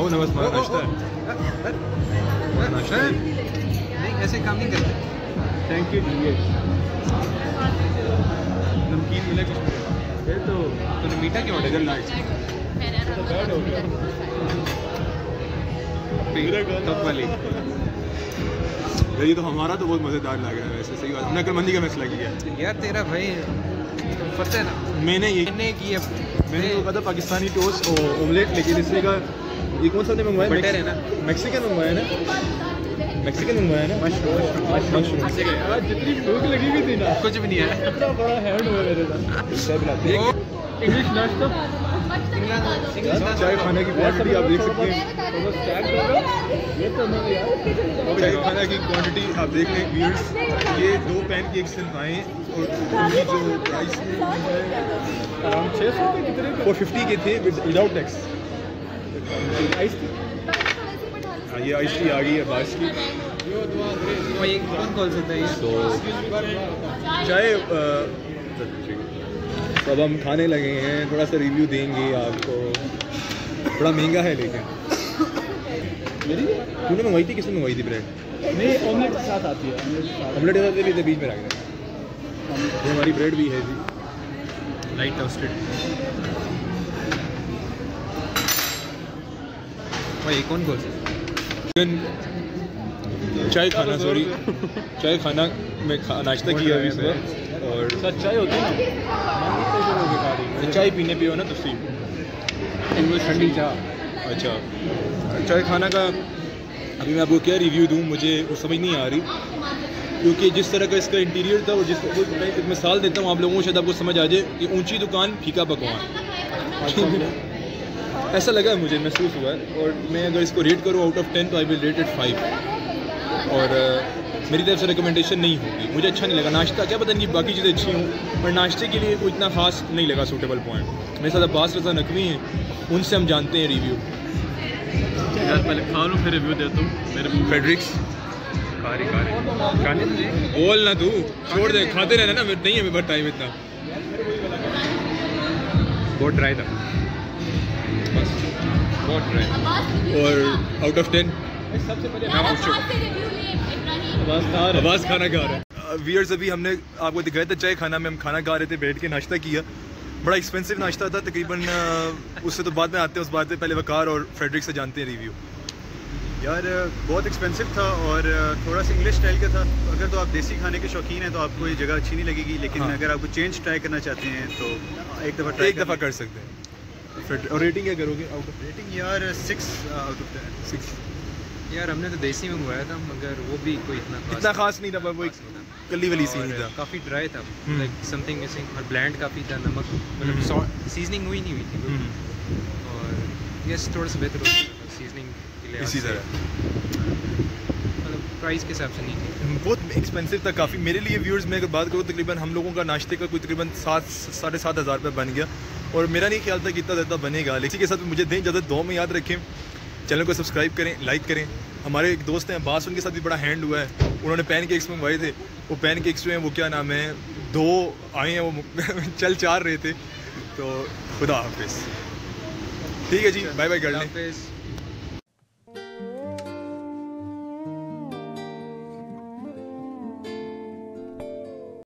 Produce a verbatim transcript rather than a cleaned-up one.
खाओ ना, बस हमारा नाश्ता है। नाश्ता नहीं, ऐसे काम नहीं करते। Thank you. नमकीन मिला कुछ फिर तो तूने मीठा क्यों ऑर्डर करना है? तब वाली ये तो हमारा तो बहुत मज़ेदार लग रहा है वैसे। सही बात, हमने अकलमंदी का मैच लगी है यार तेरा भाई, पता है ना मैंने ये मैंने की मैंने वो कहा था पाकिस्तानी टोस्ट और ओमलेट, लेकिन इससे का ये कौन सा ने मंगवाया? बटर है ना, मैक्सिकन मंगवाया ना, मैक्सिकन मंगवाया ना, मशरूम। आज जितनी भूख लगी हुई थी ना, कुछ भी नहीं है। इतना बड़ा हैंड हुआ मेरे साथ। इंग्लिश नाश्ता, चाय खाने की क्वांटिटी आप देख सकते हैं। चाय खाना की क्वांटिटी आप देख लें व्यूअर्स, ये दो पैन केक सिर्फ आए और उनकी जो प्राइस अराउंड छः सौ के कितने फोर फिफ्टी के थे विदाउट टैक्स। आइस टी, हाँ ये आइस टी आ गई है बारिश की। भाई कौन कॉल सकता है? तो चाय तो अब हम खाने लगे हैं, थोड़ा सा रिव्यू देंगे आपको। थोड़ा महंगा है लेकिन। मेरी तूने मंगवाई थी? किसने मंगवाई थी ब्रेड? नहीं, ऑमलेट के साथ आती है। ऑमलेट के साथ भी बीच में रख दें। ये हमारी ब्रेड भी है जी, लाइट टोस्टेड। भाई कौन कॉल सकता है? चाय खाना, सॉरी चाय खाना में नाश्ता किया अभी सुबह। और सच चाय होती है ना, चाय पीने पियो ना तुसी ठंडी चाय। अच्छा, चाय खाना का अभी मैं आपको क्या रिव्यू दूँ, मुझे वो समझ नहीं आ रही, क्योंकि जिस तरह का इसका इंटीरियर था और जिस मैं मिसाल देता हूँ आप लोगों को, शायद आपको समझ आ जाए कि ऊंची दुकान फीका पकवान ऐसा लगा है मुझे, महसूस हुआ है। और मैं अगर इसको रेट करूँ आउट ऑफ टेन तो I will rate it five. और मेरी तरफ से रिकमेंडेशन नहीं होगी, मुझे अच्छा नहीं लगा। नाश्ता क्या पता नहीं बाकी चीज़ें अच्छी हों, पर नाश्ते के लिए कोई इतना खास नहीं लगा सूटेबल पॉइंट। मेरे साथ अब्बास रज़ा नकवी हैं, उनसे हम जानते हैं रिव्यू। यार पहले खा लो फिर रिव्यू देता हूँ। मेरे फेडरिक्स कारी कारी खाने तुझे बोल ना, तू छोड़ दे, खाते रहना ना, नहीं है मेरे पास टाइम इतना। बहुत ड्राई था, बस बहुत ड्राई। और आउट ऑफ टेन सबसे पहले मैं पूछूं, आवाज़ खाना खा रहा है। व्यूअर्स अभी हमने आपको दिखाया था चाय खाना में हम खाना खा रहे थे, बैठ के नाश्ता किया। बड़ा एक्सपेंसिव नाश्ता था तकरीबन, उससे तो बाद में आते हैं, उस बात से पहले वकार और फ्रेडरिक से जानते हैं रिव्यू। यार बहुत एक्सपेंसिव था और थोड़ा सा इंग्लिश स्टाइल का था। अगर तो आप देसी खाने के शौकीन हैं तो आपको ये जगह अच्छी नहीं लगेगी, लेकिन हाँ। अगर आपको चेंज ट्राई करना चाहते हैं तो एक दफ़ा एक दफ़ा कर सकते हैं। और रेटिंग क्या करोगे? आउट ऑफ रेटिंग यार six out of ten. Six यार हमने तो देसी मंगवाया था, मगर वो भी कोई इतना खास इतना खास नहीं था, पर वो एक कली वली सी नहीं था, काफ़ी ड्राई था, लाइक समथिंग मिसिंग। और ब्लैंड काफ़ी था, नमक मतलब सीजनिंग हुई नहीं हुई थी। और यस थोड़ा सा बेहतर होता सीजनिंग के लिए इसी तरह, मतलब प्राइस के हिसाब से नहीं थी। बहुत एक्सपेंसिव था काफ़ी मेरे लिए। व्यूअर्स मैं अगर बात करूँ तकरीबन हम लोगों का नाश्ते का कोई तकरीबन सात साढ़े सात हज़ार रुपये बन गया, और मेरा नहीं ख्याल था कि इतना ज़्यादा बनेगा। लेकिन के साथ मुझे दें इजाज़त, दो में याद रखें, चैनल को सब्सक्राइब करें, लाइक करें। हमारे एक दोस्त हैं अब्बास, उनके साथ भी बड़ा हैंड हुआ है, उन्होंने पैन केक्स मंगवाए थे। वो पैन केक्स जो हैं वो क्या नाम है, दो आए हैं, वो चल चार रहे थे। तो खुदा हाफिज़, ठीक है जी, बाय बाय कर लें।